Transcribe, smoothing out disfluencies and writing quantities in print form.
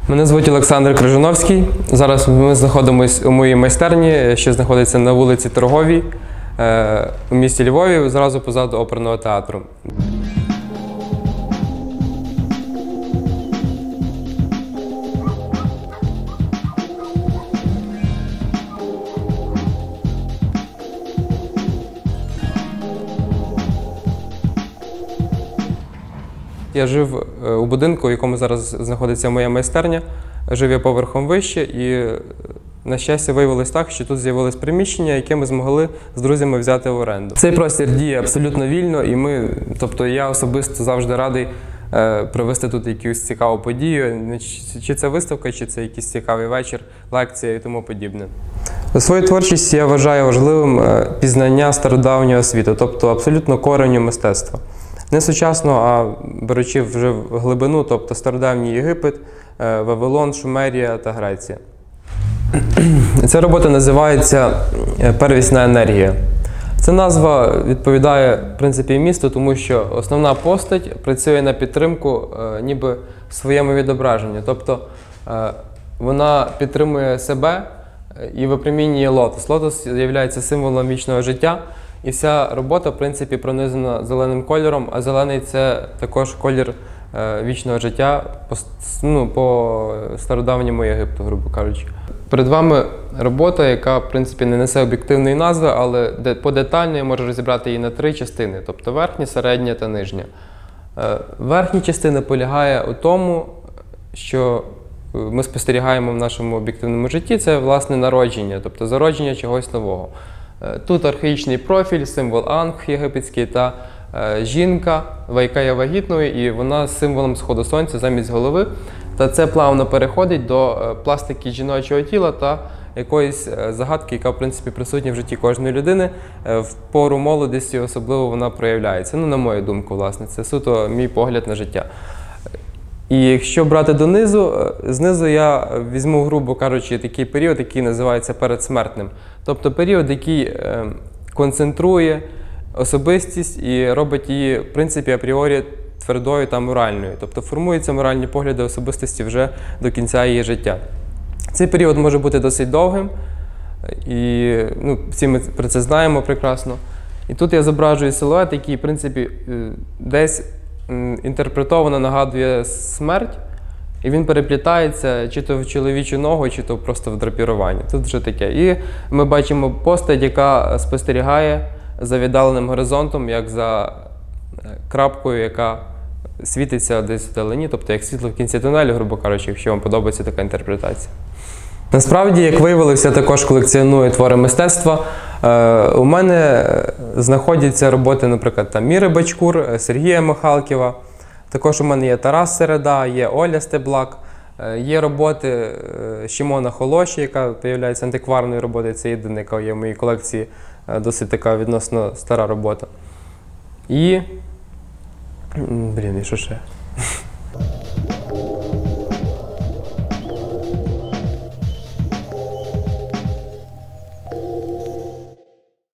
Мене звуть Олександр Крижановський. Зараз ми знаходимося у моїй майстерні, що знаходиться на вулиці Торговій у місті Львові, зразу позаду оперного театру. Я жив у будинку, в якому зараз знаходиться моя майстерня. Жив я поверхом вище і, на щастя, виявилось так, що тут з'явилось приміщення, яке ми змогли з друзями взяти в оренду. Цей простір діє абсолютно вільно, і я особисто завжди радий провести тут якусь цікаву подію, чи це виставка, чи це якийсь цікавий вечір, лекція і тому подібне. У своїй творчості я вважаю важливим пізнання стародавнього світу, тобто абсолютно кореню мистецтва. Не сучасно, а беручи вже в глибину, тобто стародавній Єгипет, Вавилон, Шумерія та Греція. Ця робота називається «Первісна енергія». Ця назва відповідає, в принципі, місту, тому що основна постать працює на підтримку ніби своєму відображенню. Тобто вона підтримує себе і випромінює лотос. Лотос є символом вічного життя. І вся робота, в принципі, пронизана зеленим кольором, а зелений – це також колір вічного життя по стародавньому Єгипту, грубо кажучи. Перед вами робота, яка, в принципі, не несе об'єктивної назви, але подетально я можу розібрати її на три частини, тобто верхня, середня та нижня. Верхня частина полягає у тому, що ми спостерігаємо в нашому об'єктивному житті, це, власне, народження, тобто зародження чогось нового. Тут архаїчний профіль, символ Ангх єгипетський та жінка, яка є вагітною, і вона з символом сходу сонця замість голови. Та це плавно переходить до пластики жіночого тіла та якоїсь загадки, яка, в принципі, присутня в житті кожної людини. В пору молодості особливо вона проявляється. На мою думку, власне, це суто мій погляд на життя. І якщо брати донизу, знизу я візьму, грубо кажучи, такий період, який називається передсмертним. Тобто період, який концентрує особистість і робить її, в принципі, апріорі твердою та моральною. Тобто формуються моральні погляди особистості вже до кінця її життя. Цей період може бути досить довгим, і всі ми про це знаємо прекрасно. І тут я зображую силует, який, в принципі, десь інтерпретовано нагадує смерть, і він переплітається чи то в чоловічу ногу, чи то просто в драпіруванні. Тут вже таке. І ми бачимо постать, яка спостерігає за віддаленим горизонтом, як за крапкою, яка світиться десь вдалині, тобто як світло в кінці тунелю, грубо кажучи, якщо вам подобається така інтерпретація. Насправді, як виявилося, я також колекціоную твори мистецтва. У мене знаходяться роботи, наприклад, Міри Бачкур, Сергія Михалківа. Також у мене є Тарас Середа, є Оля Стеблак, є роботи Шимона Холоші, яка є антикварною роботою, це єдина, яка є в моїй колекції, досить така відносно стара робота. І що ще?